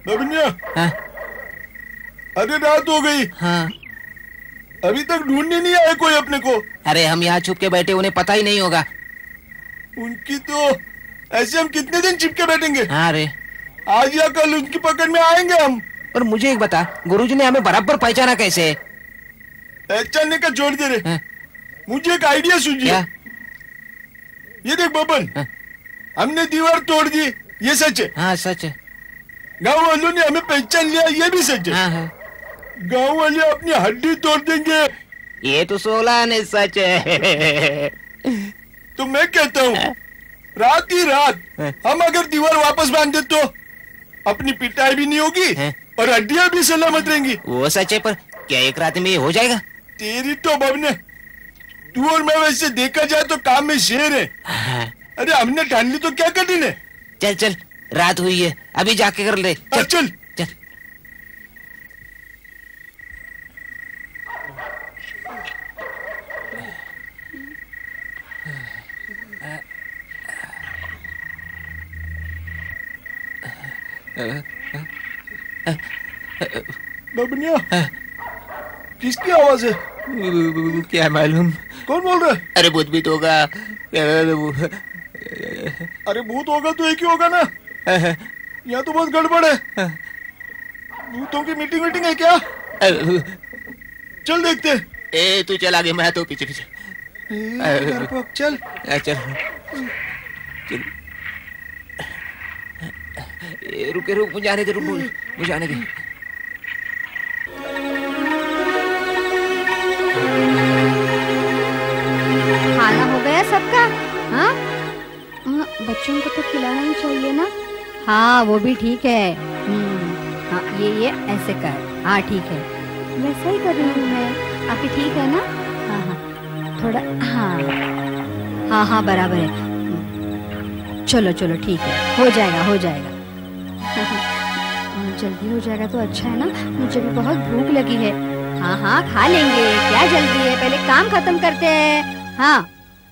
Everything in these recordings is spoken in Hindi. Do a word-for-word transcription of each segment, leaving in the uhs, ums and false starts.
बबनिया, हाँ? अरे रात हो गई। हाँ। अभी तक ढूंढने नहीं आए कोई अपने को। अरे हम यहाँ छुप के बैठे, उन्हें पता ही नहीं होगा। उनकी तो ऐसे हम कितने दिन चिपके बैठेंगे। हाँ रे, आज या कल उनकी पकड़ में आएंगे हम। और मुझे एक बता, गुरुजी ने हमें बराबर पहचाना कैसे? पहचानने का जोड़ दे रे। हाँ? मुझे एक आइडिया सूझी। ये देख बबन, हाँ? हमने दीवार तोड़ दी, ये सच है। हाँ सच है। गाँव वालों ने हमें पहचान लिया, ये भी सच है। हाँ है। गाँव वाले अपनी हड्डी तोड़ देंगे, ये तो सोलह ने सच है। तो मैं कहता हूँ रात ही रात हम अगर दीवार वापस बांध दे तो अपनी पिटाई भी नहीं होगी और हड्डियां भी सलामत रहेंगी। वो सच है, पर क्या एक रात में ये हो जाएगा? तेरी तो बबने, तू और मैं वैसे देखा जाए तो काम में शेर है। हाँ। अरे हमने ठान ली तो क्या कठिन है। चल चल, रात हुई है, अभी जाके कर ले। चल चल चल। बबनिया, किसकी आवाज है? क्या मालूम? कौन बोल रहा है? अरे भूत भी तो होगा। अरे भूत होगा तो एक ही होगा ना। यहाँ तो बहुत गड़बड़ है। भूतों की मीटिंग मीटिंग है क्या? चल देखते। ए तू चल आगे, मैं तो पीछे पीछे। चल चल चल। ए, रुके रुक, मुझे आने दे, रुक मुझे आने दे। खाना हो गया सबका? हाँ, बच्चों को तो खिलाना ही चाहिए ना। हाँ वो भी ठीक है। हाँ ये ये ऐसे कर। हाँ ठीक है, वैसा ही कर रही हूँ मैं। आपकी ठीक है ना? हाँ हाँ थोड़ा, हाँ हाँ हाँ बराबर है। चलो चलो ठीक है, हो जाएगा हो जाएगा। जल्दी हो जाएगा तो अच्छा है ना, मुझे भी बहुत भूख लगी है। हाँ हाँ खा लेंगे, क्या जल्दी है, पहले काम खत्म करते हैं। हाँ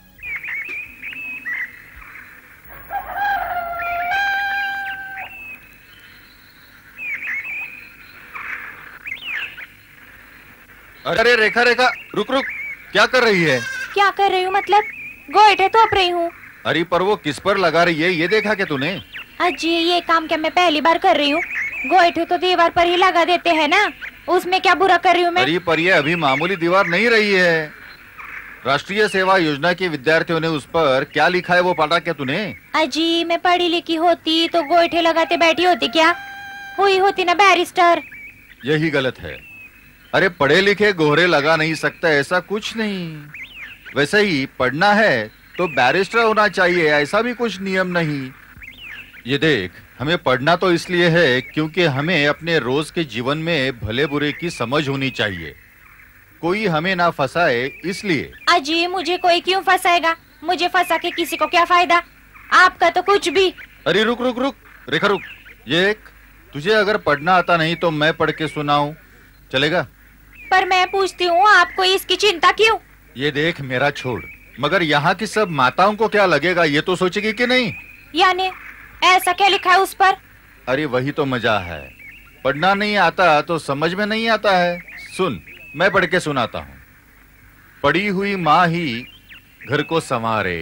अरे रेखा रेखा रुक रुक, क्या कर रही है? क्या कर रही हूँ मतलब? गोइठे तोप रही हूँ। अरे पर वो किस पर लगा रही है, ये देखा क्या तूने? अजी ये काम क्या मैं पहली बार कर रही हूँ? गोइठे तो दीवार पर ही लगा देते हैं ना, उसमें क्या बुरा कर रही हूँ मैं? अरे पर ये अभी मामूली दीवार नहीं रही है। राष्ट्रीय सेवा योजना के विद्यार्थियों ने उस पर क्या लिखा है वो पढ़ा क्या तूने? अजी मैं पढ़ी लिखी होती तो गोइठे लगाते बैठी होती क्या? हुई होती ना बैरिस्टर। यही गलत है। अरे पढ़े लिखे गोहरे लगा नहीं सकता ऐसा कुछ नहीं। वैसे ही पढ़ना है तो बैरिस्टर होना चाहिए, ऐसा भी कुछ नियम नहीं। ये देख, हमें पढ़ना तो इसलिए है क्योंकि हमें अपने रोज के जीवन में भले बुरे की समझ होनी चाहिए, कोई हमें ना फंसाए इसलिए। अजी मुझे कोई क्यों फंसाएगा? मुझे फंसा के किसी को क्या फायदा? आपका तो कुछ भी। अरे रुक रुक रुक रेखा रुक, ये एक, तुझे अगर पढ़ना आता नहीं तो मैं पढ़ के सुनाऊं, चलेगा? पर मैं पूछती हूँ आपको इसकी चिंता क्यों? ये देख मेरा छोड़, मगर यहाँ की सब माताओं को क्या लगेगा ये तो सोचेगी कि नहीं? यानी ऐसा क्या लिखा है उस पर? अरे वही तो मजा है, पढ़ना नहीं आता तो समझ में नहीं आता है। सुन, मैं पढ़ के सुनाता हूँ। पढ़ी हुई माँ ही घर को संवारे।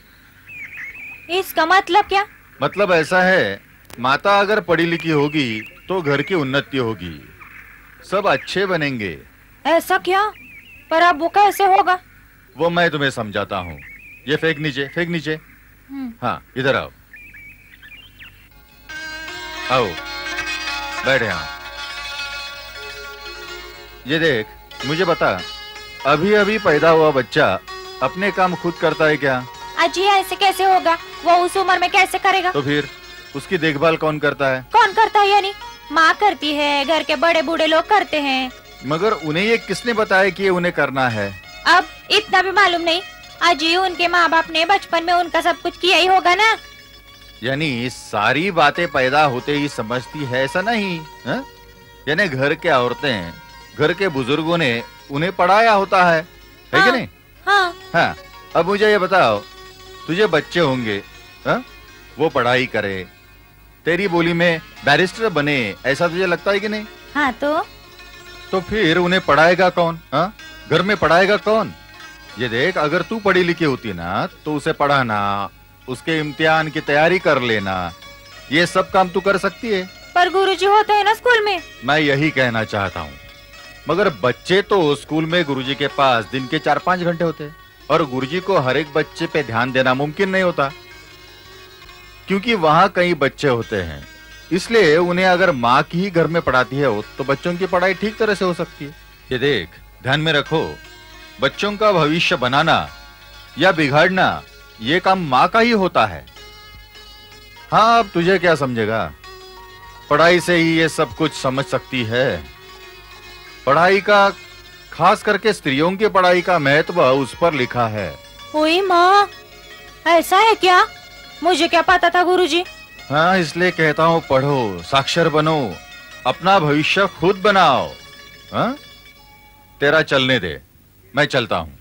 इसका मतलब क्या? मतलब ऐसा है, माता अगर पढ़ी लिखी होगी तो घर की उन्नति होगी, सब अच्छे बनेंगे। ऐसा क्या? पर अब वो कैसे होगा? वो मैं तुम्हें समझाता हूँ। ये फेंक नीचे, फेंक नीचे। हाँ इधर आओ, आओ बैठ यहाँ। ये देख, मुझे बता, अभी अभी पैदा हुआ बच्चा अपने काम खुद करता है क्या? अजी ऐसे कैसे होगा? वो उस उम्र में कैसे करेगा? तो फिर उसकी देखभाल कौन करता है? कौन करता है? यानी माँ करती है, घर के बड़े बूढ़े लोग करते हैं। मगर उन्हें ये किसने बताया कि ये उन्हें करना है? अब इतना भी मालूम नहीं? अजी उनके माँ बाप ने बचपन में उनका सब कुछ किया ही होगा ना। यानी सारी बातें पैदा होते ही समझती है ऐसा नहीं है? यानी घर के औरतें, घर के बुजुर्गों ने उन्हें पढ़ाया होता है, है हाँ, कि नहीं? हाँ। हाँ, अब मुझे ये बताओ, तुझे बच्चे होंगे, हा? वो पढ़ाई करे, तेरी बोली में बैरिस्टर बने, ऐसा तुझे लगता है कि नहीं? हाँ तो तो फिर उन्हें पढ़ाएगा कौन? हाँ, घर में पढ़ाएगा कौन? ये देख, अगर तू पढ़ी लिखी होती ना तो उसे पढ़ाना, उसके इम्तिहान की तैयारी कर लेना, ये सब काम तू कर सकती है। पर गुरुजी होते हैं ना स्कूल में। मैं यही कहना चाहता हूँ, मगर बच्चे तो स्कूल में गुरुजी के पास दिन के चार पांच घंटे होते हैं, और गुरुजी को हर एक बच्चे पे ध्यान देना मुमकिन नहीं होता, क्योंकि वहाँ कई बच्चे होते हैं। इसलिए उन्हें अगर माँ की ही घर में पढ़ाती है तो बच्चों की पढ़ाई ठीक तरह से हो सकती है। ये देख, ध्यान में रखो, बच्चों का भविष्य बनाना या बिगाड़ना ये काम माँ का ही होता है। हाँ, अब तुझे क्या समझेगा, पढ़ाई से ही ये सब कुछ समझ सकती है। पढ़ाई का, खास करके स्त्रियों की पढ़ाई का महत्व उस पर लिखा है। ओए माँ, ऐसा है क्या? मुझे क्या पता था गुरुजी। हाँ, इसलिए कहता हूँ पढ़ो, साक्षर बनो, अपना भविष्य खुद बनाओ। हाँ, तेरा चलने दे, मैं चलता हूँ।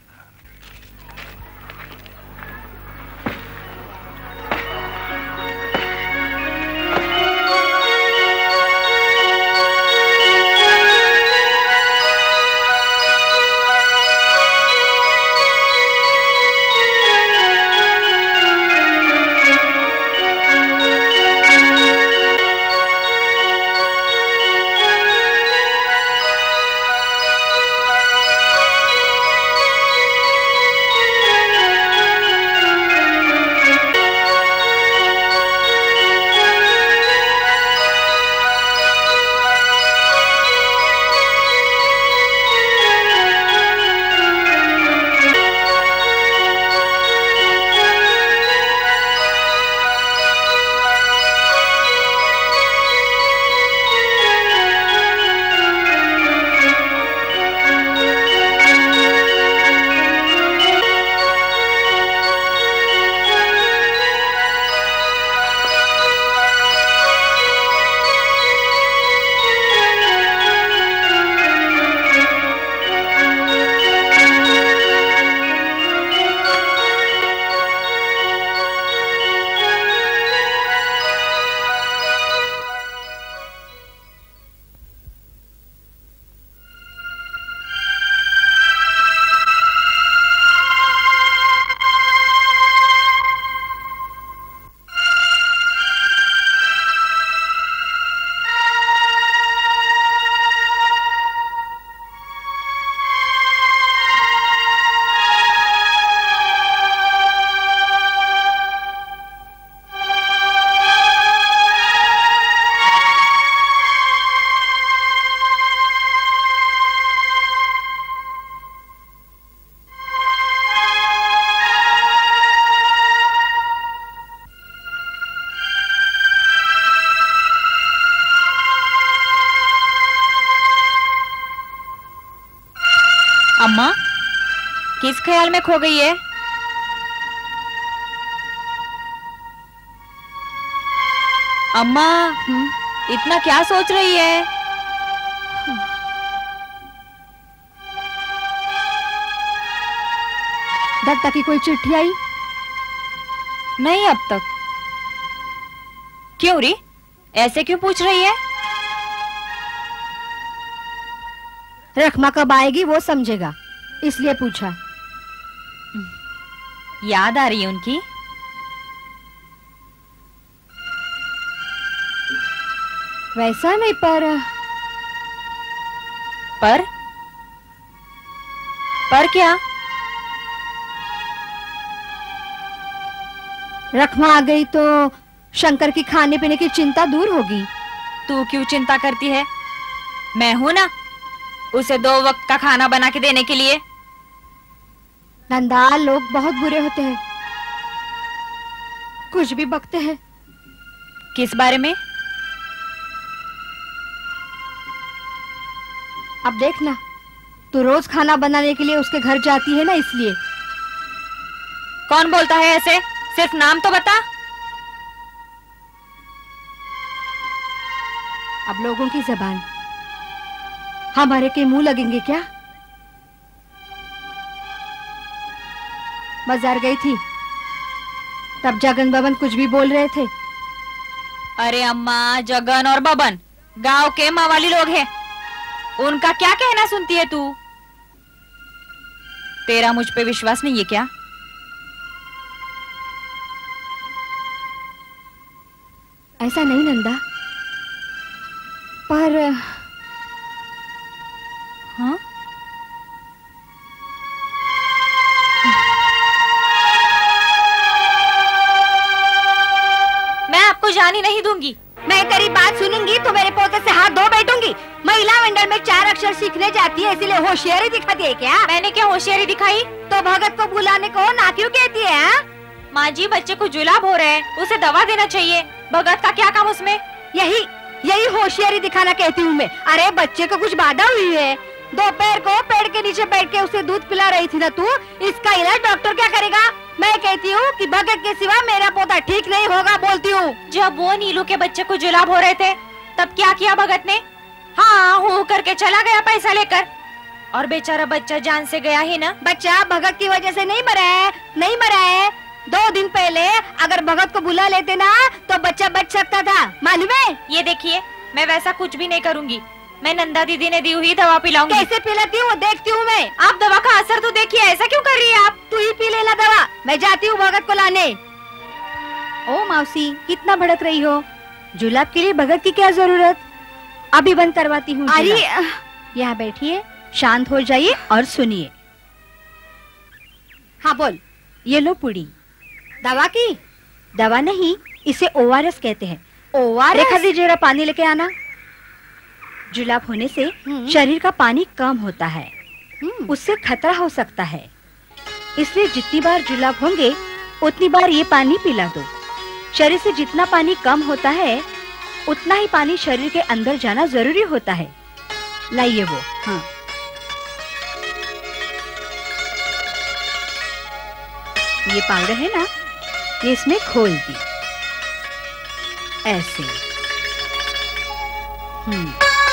अम्मा किस ख्याल में खो गई है? अम्मा इतना क्या सोच रही है? दत्ता की कोई चिट्ठी आई? नहीं अब तक। क्यों री, ऐसे क्यों पूछ रही है? रखमा कब आएगी वो समझेगा, इसलिए पूछा। याद आ रही है उनकी? वैसा नहीं, पर पर पर क्या? रखमा आ गई तो शंकर की खाने पीने की चिंता दूर होगी। तू क्यों चिंता करती है? मैं हूं ना उसे दो वक्त का खाना बना के देने के लिए। नंदाल लोग बहुत बुरे होते हैं, कुछ भी बकते हैं। किस बारे में? अब देखना, तू रोज खाना बनाने के लिए उसके घर जाती है ना, इसलिए। कौन बोलता है ऐसे? सिर्फ नाम तो बता। अब लोगों की जबान हमारे के मुंह लगेंगे क्या? बाजार गई थी तब जागन बबन कुछ भी बोल रहे थे, अरे अम्मा, जगन और बबन गांव के मावाली लोग हैं, उनका क्या कहना सुनती है तू? तेरा मुझ पे विश्वास नहीं है क्या? ऐसा नहीं नंदा, पर हाँ? मैं आपको जाने नहीं दूंगी। मैं तेरी बात सुनूंगी तो मेरे पोते से हाथ धो बैठूंगी। महिला मंडल में चार अक्षर सीखने जाती है, इसलिए होशियारी दिखाती है क्या? मैंने क्या होशियारी दिखाई? तो भगत को बुलाने को ना क्यों कहती है? हा? माँ जी, बच्चे को जुलाब हो रहे हैं, उसे दवा देना चाहिए। भगत का क्या काम उसमें? यही यही होशियारी दिखाना कहती हूँ मैं। अरे बच्चे को कुछ बाधा हुई है, दोपहर को पेड़ के नीचे बैठ के उसे दूध पिला रही थी ना तू, इसका इलाज डॉक्टर क्या करेगा? मैं कहती हूँ कि भगत के सिवा मेरा पोता ठीक नहीं होगा, बोलती हूँ। जब वो नीलू के बच्चे को जुलाब हो रहे थे तब क्या किया भगत ने? हाँ हूँ करके चला गया पैसा लेकर, और बेचारा बच्चा जान से गया ही ना। बच्चा भगत की वजह से नहीं मरा है, नहीं मरा है। दो दिन पहले अगर भगत को बुला लेते ना तो बच्चा बच सकता था, मालूम है? ये देखिए, मैं वैसा कुछ भी नहीं करूँगी। मैं नंदा दीदी ने दी हुई दवा पिलाऊंगी। कैसे पिलाती हूँ देखती हूँ मैं। आप दवा का असर तो देखिए, ऐसा क्यों कर रही है आप? तू ही पी लेना दवा, मैं जाती हूँ भगत को लाने। ओ मौसी, कितना भड़क रही हो? जुलाब के लिए भगत की क्या जरूरत? अभी बंद करवाती हूँ। अरे यहाँ बैठिए, शांत हो जाइए और सुनिए। हाँ बोल। ये लो पुड़ी। दवा की? दवा नहीं, इसे ओ आर एस कहते हैं। O R S? रेखा दी जरा पानी लेके आना। जुलाब होने से शरीर का पानी कम होता है, उससे खतरा हो सकता है, इसलिए जितनी बार जुलाब होंगे उतनी बार ये पानी पिला दो। शरीर से जितना पानी कम होता है उतना ही पानी शरीर के अंदर जाना जरूरी होता है। लाइए वो। हाँ। ये पाउडर है ना, ये इसमें खोल दी ऐसे। हम्म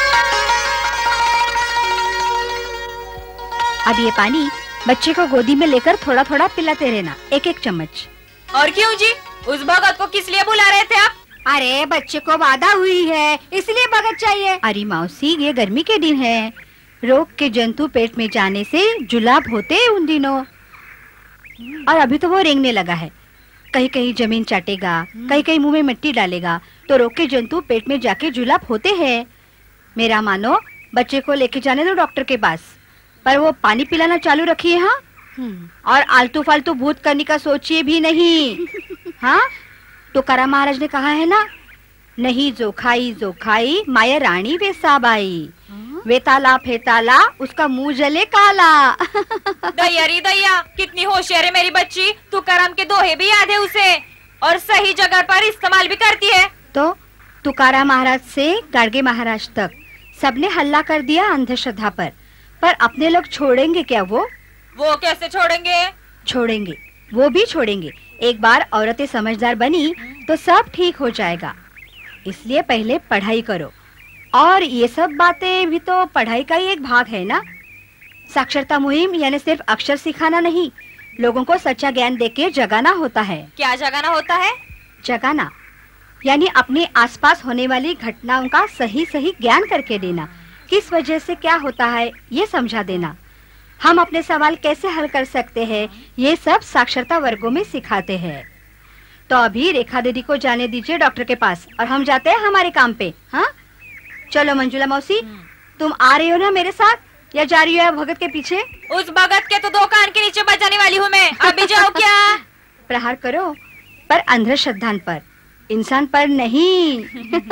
अब ये पानी बच्चे को गोदी में लेकर थोड़ा थोड़ा पिलाते रहना, एक एक चम्मच। और क्यों जी? उस भगत को किस लिए बुला रहे थे आप? अरे बच्चे को बाधा हुई है, इसलिए भगत चाहिए। अरे मौसी, ये गर्मी के दिन है, रोग के जंतु पेट में जाने से जुलाब होते हैं उन दिनों, और अभी तो वो रेंगने लगा है। कहीं कहीं जमीन चाटेगा, कहीं कहीं मुंह में मिट्टी डालेगा, तो रोग के जंतु पेट में जाके जुलाब होते हैं। मेरा मानो, बच्चे को लेके जाने दो डॉक्टर के पास, पर वो पानी पिलाना चालू रखिए। हाँ, और आलतू फालतू भूत करने का सोचिए भी नहीं। हाँ, तुकाराम महाराज ने कहा है ना, नहीं जो खाई जो खाई माया रानी वे साबाई, वेताला फेताला उसका मुंह जले काला। दैया री दैया, कितनी होशियार है मेरी बच्ची। तुकाराम के दोहे भी याद है उसे, और सही जगह पर इस्तेमाल भी करती है। तो तुकाराम महाराज से गाड़गे महाराज तक सबने हल्ला कर दिया अंधश्रद्धा पर, पर अपने लोग छोड़ेंगे क्या? वो वो कैसे छोड़ेंगे? छोड़ेंगे, वो भी छोड़ेंगे। एक बार औरतें समझदार बनी तो सब ठीक हो जाएगा। इसलिए पहले पढ़ाई करो, और ये सब बातें भी तो पढ़ाई का ही एक भाग है ना। साक्षरता मुहिम यानी सिर्फ अक्षर सिखाना नहीं, लोगों को सच्चा ज्ञान देके जगाना होता है। क्या जगाना होता है? जगाना यानी अपने आसपास होने वाली घटनाओं का सही सही ज्ञान करके देना, किस वजह से क्या होता है ये समझा देना, हम अपने सवाल कैसे हल कर सकते हैं, ये सब साक्षरता वर्गों में सिखाते हैं। तो अभी रेखा दीदी को जाने दीजिए डॉक्टर के पास, और हम जाते हैं हमारे काम पे। हाँ चलो मंजुला मौसी, तुम आ रही हो ना मेरे साथ, या जा रही हो भगत के पीछे? उस भगत के तो दो कान के नीचे बजाने वाली हूँ मैं, अभी जाओ क्या? प्रहार करो, पर अंधश्रद्धा पर, इंसान पर नहीं।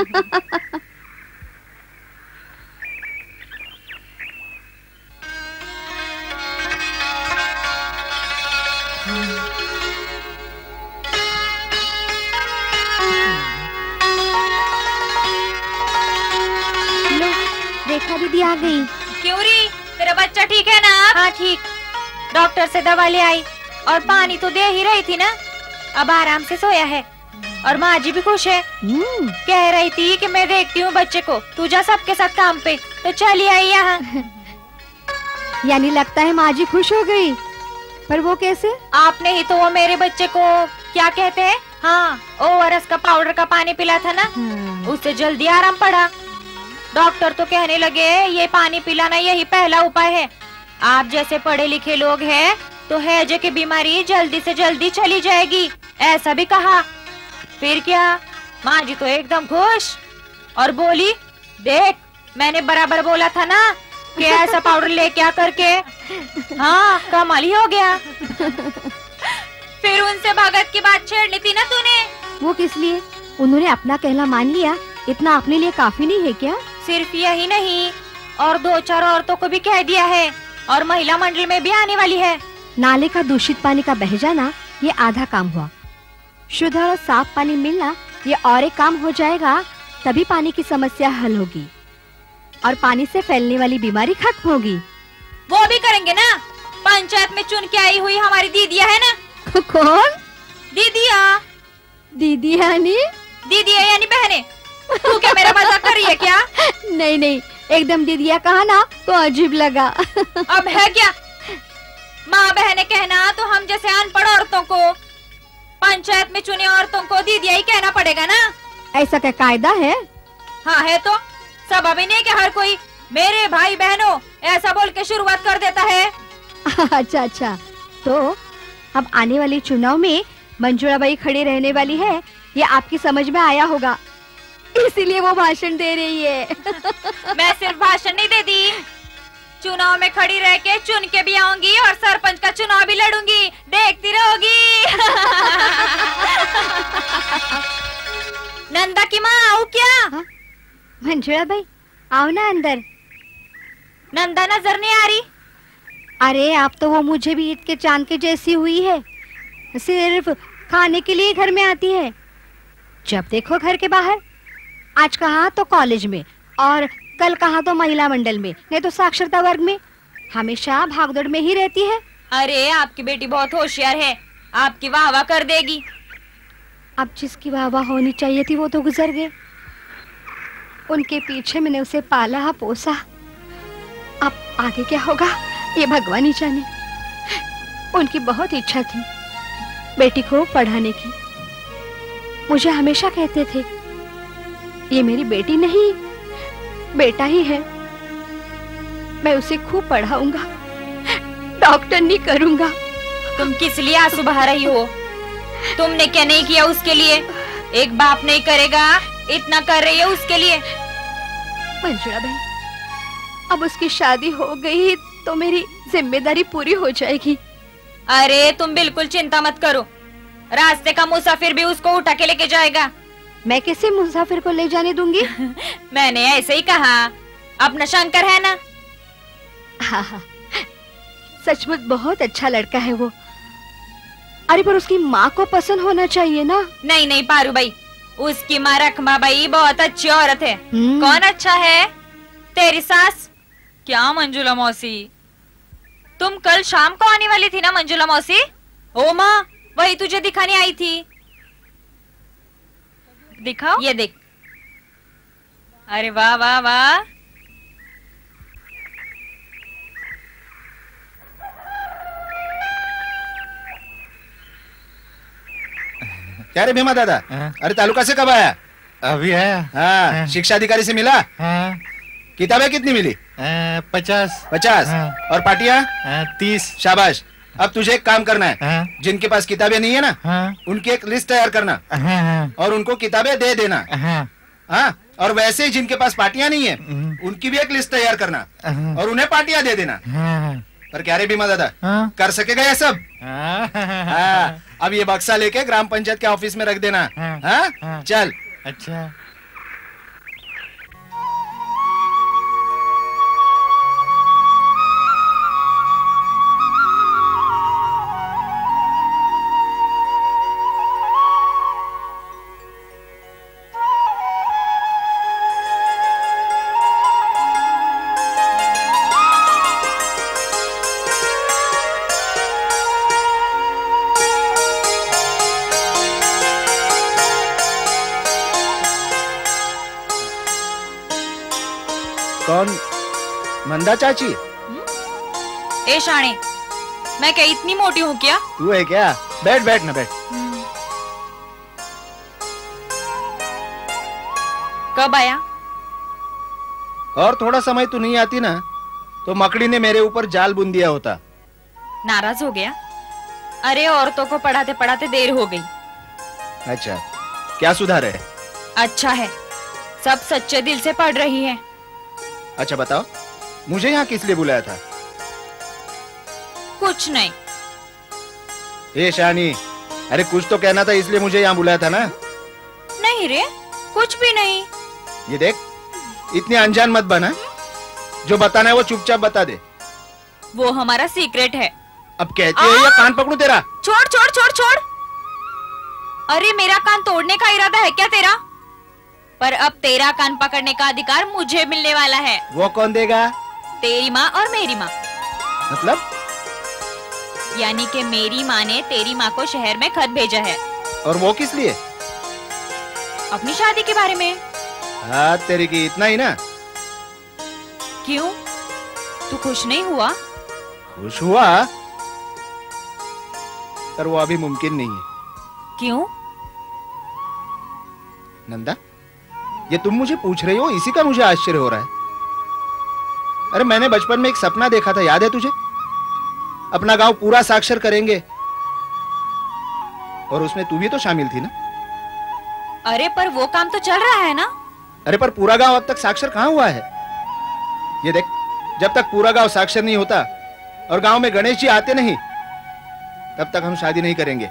रेखा दीदी आ गई। क्यों री, तेरा बच्चा ठीक है ना? हाँ ठीक। डॉक्टर से दवा ले आई, और पानी तो दे ही रही थी ना, अब आराम से सोया है, और माँ जी भी खुश है। कह रही थी कि मैं देखती हूँ बच्चे को, तू जा सबके साथ काम पे, तो चली आई यहाँ। यानी लगता है माँ जी खुश हो गई, पर वो कैसे? आपने ही तो वो मेरे बच्चे को क्या कहते हैं, हाँ, ओआरएस का पाउडर का पानी पिला था ना, उससे जल्दी आराम पड़ा। डॉक्टर तो कहने लगे ये पानी पिलाना यही पहला उपाय है। आप जैसे पढ़े लिखे लोग हैं तो हैजे की बीमारी जल्दी से जल्दी चली जाएगी, ऐसा भी कहा। फिर क्या, माँ जी तो एकदम खुश और बोली, देख मैंने बराबर बोला था ना कि ऐसा पाउडर लेके आ करके। हाँ, कमाल ही हो गया। फिर उनसे भगत की बात छेड़नी थी ना तूने। वो किस लिए? उन्होंने अपना कहना मान लिया, इतना अपने लिए काफी नहीं है क्या? सिर्फ यही नहीं, और दो चार औरतों को भी कह दिया है, और महिला मंडल में भी आने वाली है। नाले का दूषित पानी का बह जाना ये आधा काम हुआ, शुद्ध और साफ पानी मिलना ये और एक काम हो जाएगा। तभी पानी की समस्या हल होगी और पानी से फैलने वाली बीमारी खत्म होगी। वो भी करेंगे ना। पंचायत में चुन के आई हुई हमारी दीदिया है ना। कौन? दीदिया। दीदी यानी? दीदिया यानी बहने। तू क्या मेरा मजाक कर रही है क्या? नहीं नहीं, एकदम दीदिया कहा ना तो अजीब लगा। अब है क्या? माँ बहने कहना तो हम जैसे अनपढ़ औरतों को, पंचायत में चुने औरतों को दीदिया ही कहना पड़ेगा ना। ऐसा क्या कायदा है? हाँ है तो। सब अभी नहीं कि हर कोई मेरे भाई बहनों ऐसा बोल के शुरुआत कर देता है। अच्छा अच्छा, तो अब आने वाले चुनाव में मंजूरा बाई खड़ी रहने वाली है, ये आपकी समझ में आया होगा, इसीलिए वो भाषण दे रही है। मैं सिर्फ भाषण नहीं देती, चुनाव में खड़ी रह के चुन के भी आऊंगी और सरपंच का चुनाव भी लड़ूंगी, देखती रहोगी। नंदा की माँ आओ क्या? हा? मंजूरा बाई आओ ना अंदर। नंदा नजर नहीं आ रही। अरे आप तो वो मुझे भी ईद के चांद के जैसी हुई है, सिर्फ खाने के लिए घर में आती है। जब देखो घर के बाहर, आज कहाँ तो कॉलेज में और कल कहाँ तो महिला मंडल में, नहीं तो साक्षरता वर्ग में, हमेशा भागदौड़ में ही रहती है। अरे आपकी बेटी बहुत होशियार है, आपकी वाह वाह कर देगी। अब जिसकी वाह वाह होनी चाहिए थी वो तो गुजर गए, उनके पीछे मैंने उसे पाला पोसा, अब आगे क्या होगा ये भगवान ही जाने। उनकी बहुत इच्छा थी बेटी को पढ़ाने की, मुझे हमेशा कहते थे ये मेरी बेटी नहीं बेटा ही है, मैं उसे खूब पढ़ाऊंगा, डॉक्टर नहीं करूंगा। तुम किस लिए आंसू बहा रही हो? तुमने क्या नहीं किया उसके लिए? एक बाप नहीं करेगा इतना कर रही है उसके लिए। मंजूरा भाई, अब उसकी शादी हो गई तो मेरी जिम्मेदारी पूरी हो जाएगी। अरे तुम बिल्कुल चिंता मत करो, रास्ते का मुसाफिर भी उसको उठा के लेके जाएगा। मैं कैसे मुसाफिर को ले जाने दूंगी? मैंने ऐसे ही कहा, अपना शंकर है ना। हाँ हाँ, सचमुच बहुत अच्छा लड़का है वो। अरे पर उसकी माँ को पसंद होना चाहिए ना। नहीं नहीं पारू भाई, उसकी माँ रखमा बाई बहुत अच्छी औरत है। हम्म। कौन अच्छा है? तेरी सास। क्या मंजुला मौसी, तुम कल शाम को आने वाली थी ना मंजुला मौसी? ओ माँ, वही तुझे दिखाने आई थी। दिखाओ, ये देख। अरे वाह वाह वाह। क्या रे भीमा दादा? हाँ? अरे तालुका से कब आया? अभी आया। हाँ, हाँ। शिक्षा अधिकारी से मिला? हाँ, किताबें कितनी मिली? आ, पचास। पचास। हाँ। और पाटिया? आ, तीस। शाबाश। अब तुझे एक काम करना है, हाँ, जिनके पास किताबें नहीं है ना, हाँ, उनकी एक लिस्ट तैयार करना हाँ, हाँ, और उनको किताबें दे देना। हाँ, हाँ, और वैसे ही जिनके पास पाटियां नहीं है हम्म, उनकी भी एक लिस्ट तैयार करना हाँ, और उन्हें पाटियां दे देना। हाँ, पर क्या रे भीमा दादा, हाँ, कर सकेगा ये सब? हाँ, हाँ, अब ये बक्सा लेके ग्राम पंचायत के ऑफिस में रख देना। हाँ, हाँ, हाँ। चल। अच्छा। कौन? मंदा चाची? ए शाणे, मैं क्या इतनी मोटी हूँ क्या? तू है क्या? बैठ बैठ ना बैठ। कब आया? और थोड़ा समय तू नहीं आती ना तो मकड़ी ने मेरे ऊपर जाल बुन दिया होता। नाराज हो गया? अरे औरतों को पढ़ाते पढ़ाते देर हो गई। अच्छा, क्या सुधार है? अच्छा है, सब सच्चे दिल से पढ़ रही है। अच्छा बताओ, मुझे यहाँ किस लिए बुलाया था? कुछ नहीं। ए शानी, अरे कुछ तो कहना था, इसलिए मुझे यहाँ बुलाया था ना? नहीं रे, कुछ भी नहीं। ये देख, इतनी अनजान मत बना, जो बताना है वो चुपचाप बता दे। वो हमारा सीक्रेट है। अब कहती है या कान पकड़ूं तेरा? छोड़ छोड़ छोड़ छोड़। अरे मेरा कान तोड़ने का इरादा है क्या तेरा? पर अब तेरा कान पकड़ने का अधिकार मुझे मिलने वाला है। वो कौन देगा? तेरी माँ और मेरी माँ। मतलब? यानी कि मेरी माँ ने तेरी माँ को शहर में खत भेजा है। और वो किस लिए? अपनी शादी के बारे में। हाँ तेरी की, इतना ही ना? क्यों, तू खुश नहीं हुआ? खुश हुआ, पर वो अभी मुमकिन नहीं है। क्यों? नंदा, ये तुम मुझे पूछ रही हो, इसी का मुझे आश्चर्य हो रहा है। अरे मैंने बचपन में एक सपना देखा था, याद है तुझे? अपना गांव पूरा साक्षर करेंगे, और उसमें तू भी तो शामिल थी ना? अरे पर वो काम तो चल रहा है ना? अरे पर पूरा गांव अब तक साक्षर कहां हुआ है? ये देख, जब तक पूरा गांव साक्षर नहीं होता और गांव में गणेश जी आते नहीं, तब तक हम शादी नहीं करेंगे।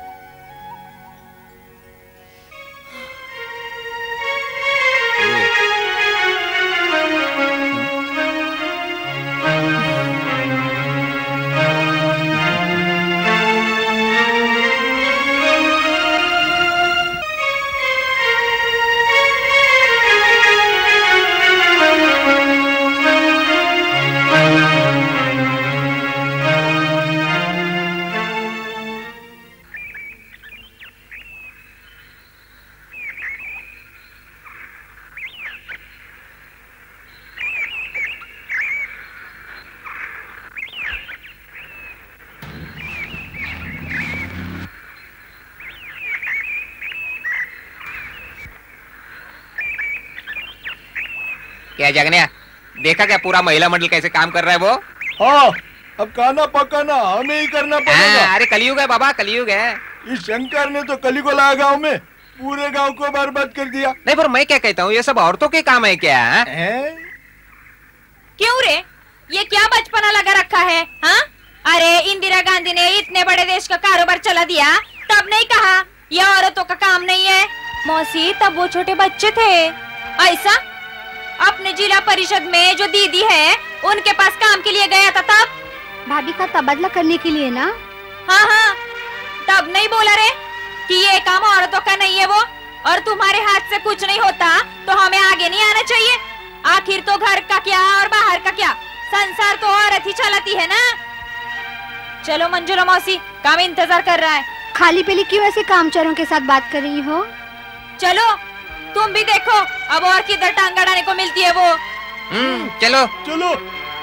क्या जगन्या, देखा क्या पूरा महिला मंडल कैसे काम कर रहा है वो? हाँ, अब खाना पकाना हमें ही करना पड़ेगा। अरे कलयुग है बाबा, कलयुग है। इस शंकर ने तो कली को लाया गाँव में, पूरे गांव को बर्बाद कर दिया। नहीं पर मैं क्या कहता हूँ, ये सब औरतों के काम है क्या? है? क्यों रे, ये क्या बचपना लगा रखा है? हाँ? अरे इंदिरा गांधी ने इतने बड़े देश का कारोबार चला दिया, तब नहीं कहा ये औरतों का काम नहीं है? मौसी, तब वो छोटे बच्चे थे। ऐसा अपने जिला परिषद में जो दीदी है उनके पास काम के लिए गया था तब? भाभी का तबादला करने के लिए ना? हाँ हाँ, तब नहीं बोला रे कि ये काम औरतों का नहीं है वो, और तुम्हारे हाथ से कुछ नहीं होता तो हमें आगे नहीं आना चाहिए। आखिर तो घर का क्या और बाहर का क्या, संसार तो औरत ही चलाती है ना। चलो मंजुला मौसी, काम इंतजार कर रहा है। खाली पीली क्यों ऐसे कामचोरों के साथ बात कर रही हो? चलो तुम भी देखो, अब और किधर टांग अड़ाने को मिलती है वो। हम्म, चलो चलो।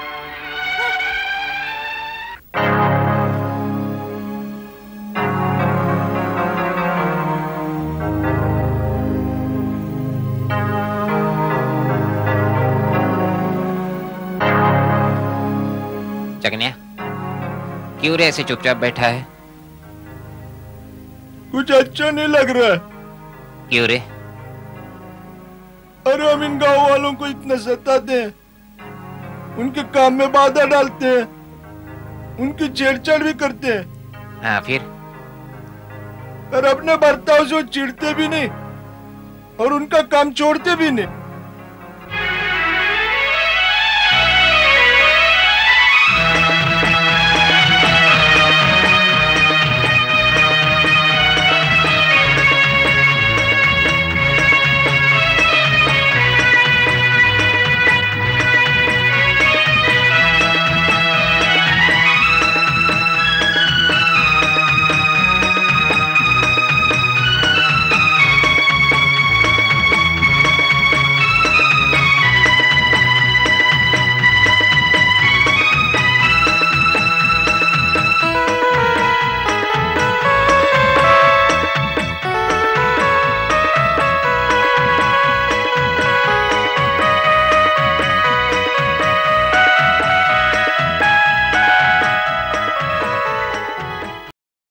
जगन्या, क्यों रे ऐसे चुपचाप बैठा है? कुछ अच्छा नहीं लग रहा है। क्यों रे? अरे हम इन गांव वालों को इतना सताते हैं, उनके काम में बाधा डालते हैं, उनकी छेड़छाड़ भी करते हैं। हाँ फिर? और अपने बर्ताव से चिढ़ते भी नहीं और उनका काम छोड़ते भी नहीं।